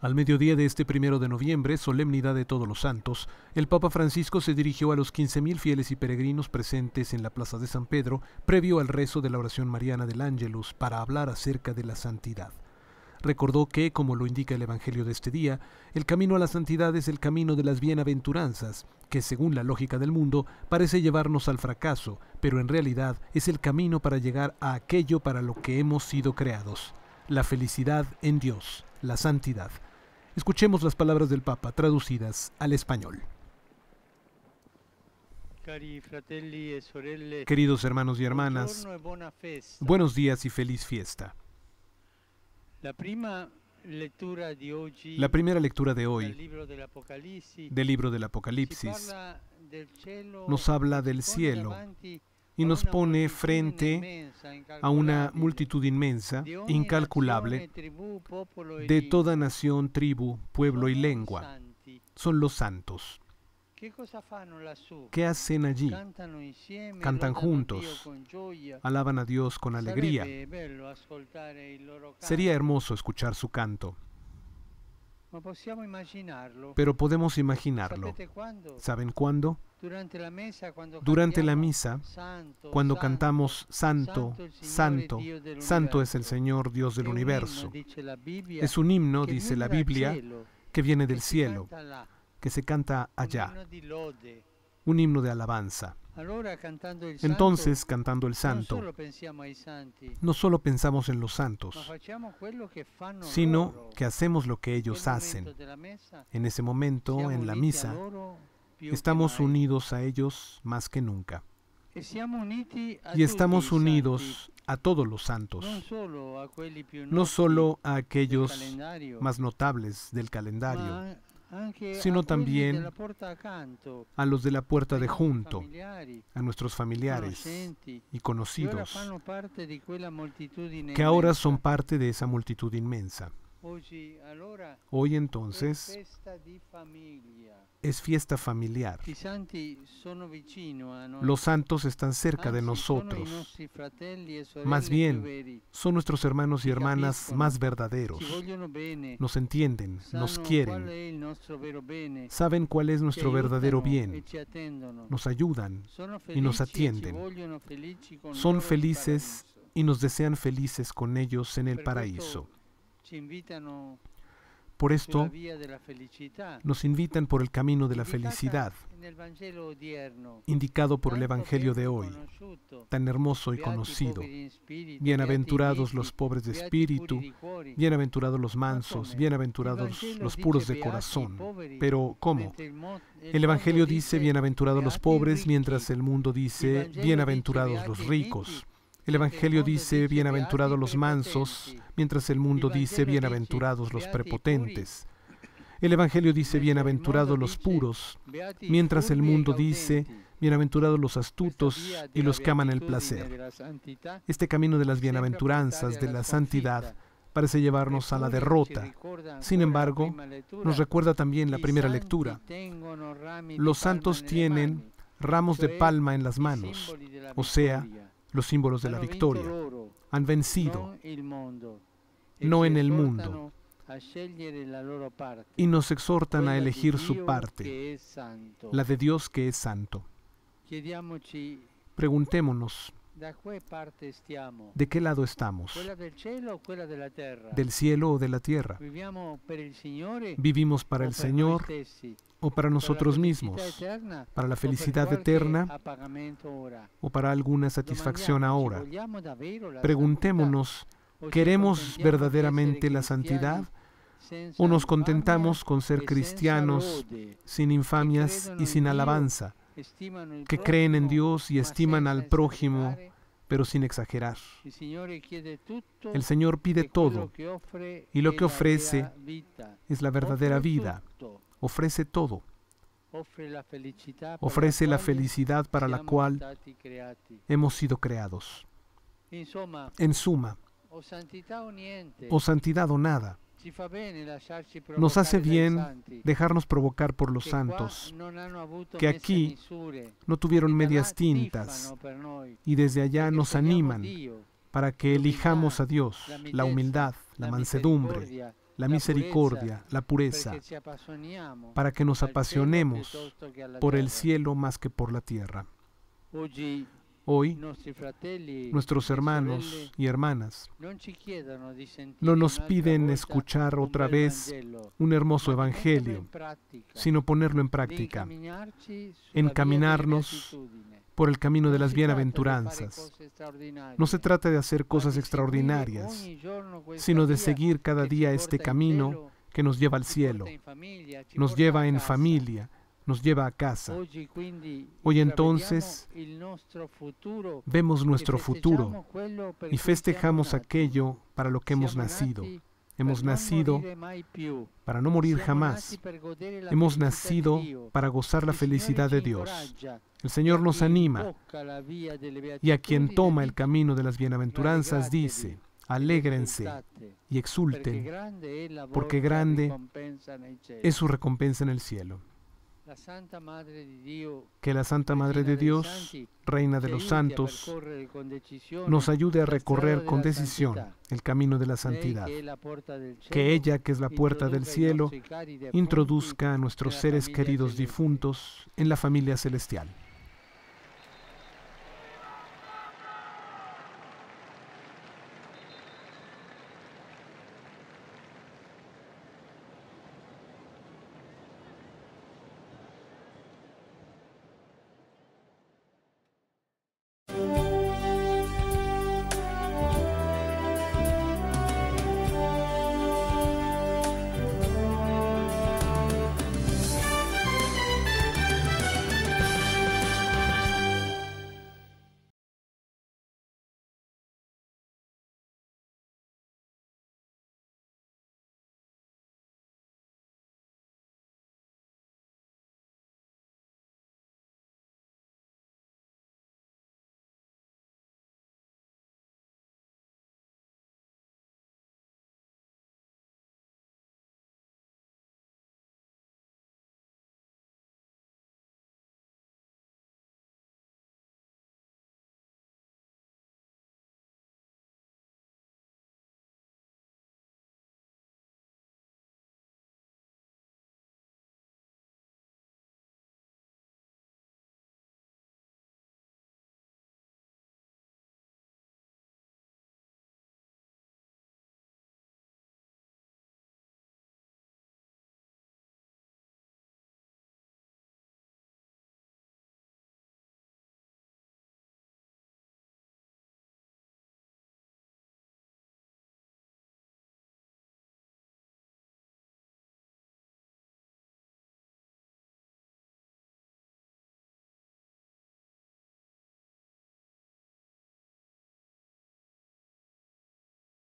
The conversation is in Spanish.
Al mediodía de este 1 de noviembre, solemnidad de Todos los Santos, el Papa Francisco se dirigió a los 15.000 fieles y peregrinos presentes en la Plaza de San Pedro, previo al rezo de la oración mariana del Ángelus, para hablar acerca de la santidad. Recordó que, como lo indica el Evangelio de este día, el camino a la santidad es el camino de las bienaventuranzas, que según la lógica del mundo parece llevarnos al fracaso, pero en realidad es el camino para llegar a aquello para lo que hemos sido creados, la felicidad en Dios, la santidad. Escuchemos las palabras del Papa traducidas al español. Queridos hermanos y hermanas, buenos días y feliz fiesta. La primera lectura de hoy del libro del Apocalipsis nos habla del cielo y nos pone frente a una multitud inmensa, incalculable, de toda nación, tribu, pueblo y lengua. Son los santos. ¿Qué hacen allí? Cantan juntos, alaban a Dios con alegría. Sería hermoso escuchar su canto. Pero podemos imaginarlo. ¿Saben cuándo? Durante la misa, cuando cantamos Santo, Santo, Santo es el Señor Dios del universo. Es un himno, dice la Biblia, que viene del cielo, que se canta allá, un himno de alabanza. Entonces, cantando el Santo, no solo pensamos en los santos, sino que hacemos lo que ellos hacen. En ese momento, en la misa, estamos unidos a ellos más que nunca. Y estamos unidos a todos los santos, no solo a aquellos más notables del calendario, sino también a los de la puerta de junto, a nuestros familiares y conocidos, que ahora son parte de esa multitud inmensa. Hoy entonces es fiesta familiar. Los santos están cerca de nosotros. Más bien, son nuestros hermanos y hermanas más verdaderos. Nos entienden, nos quieren, saben cuál es nuestro verdadero bien, nos ayudan y nos atienden. Son felices y nos desean felices con ellos en el paraíso. Por esto, nos invitan por el camino de la felicidad, indicado por el Evangelio de hoy, tan hermoso y conocido. Bienaventurados los pobres de espíritu, bienaventurados los mansos, bienaventurados los puros de corazón. Pero, ¿cómo? El Evangelio dice bienaventurados los pobres, mientras el mundo dice bienaventurados los ricos. El Evangelio dice bienaventurados los mansos, mientras el mundo dice bienaventurados los prepotentes. El Evangelio dice bienaventurados los puros, mientras el mundo dice bienaventurados los astutos y los que aman el placer. Este camino de las bienaventuranzas, de la santidad, parece llevarnos a la derrota. Sin embargo, nos recuerda también la primera lectura. Los santos tienen ramos de palma en las manos, o sea, los símbolos de la victoria. Han vencido, no en el mundo, y nos exhortan a elegir su parte, la de Dios que es santo. Preguntémonos, ¿de qué lado estamos? ¿Del cielo o de la tierra? ¿Vivimos para el Señor o para nosotros mismos? ¿Para la felicidad eterna o para alguna satisfacción ahora? Preguntémonos, ¿queremos verdaderamente la santidad o nos contentamos con ser cristianos sin infamias y sin alabanza, que creen en Dios y estiman al prójimo, pero sin exagerar? El Señor pide todo, y lo que ofrece es la verdadera vida. Ofrece todo. Ofrece la felicidad para la cual hemos sido creados. En suma, o santidad o nada. Nos hace bien dejarnos provocar por los santos, que aquí no tuvieron medias tintas y desde allá nos animan para que elijamos a Dios, la humildad, la mansedumbre, la misericordia, la pureza, para que nos apasionemos por el cielo más que por la tierra. Hoy, nuestros hermanos y hermanas no nos piden escuchar otra vez un hermoso evangelio, sino ponerlo en práctica, encaminarnos por el camino de las bienaventuranzas. No se trata de hacer cosas extraordinarias, sino de seguir cada día este camino que nos lleva al cielo, nos lleva en familia, nos lleva a casa. Hoy entonces vemos nuestro futuro y festejamos aquello para lo que hemos nacido. Hemos nacido para no morir jamás. Hemos nacido para gozar la felicidad de Dios. El Señor nos anima y a quien toma el camino de las bienaventuranzas dice: alégrense y exulten, porque grande es su recompensa en el cielo. Que la Santa Madre de Dios, Reina de los santos, nos ayude a recorrer con decisión el camino de la santidad. Que ella, que es la puerta del cielo, introduzca a nuestros seres queridos difuntos en la familia celestial.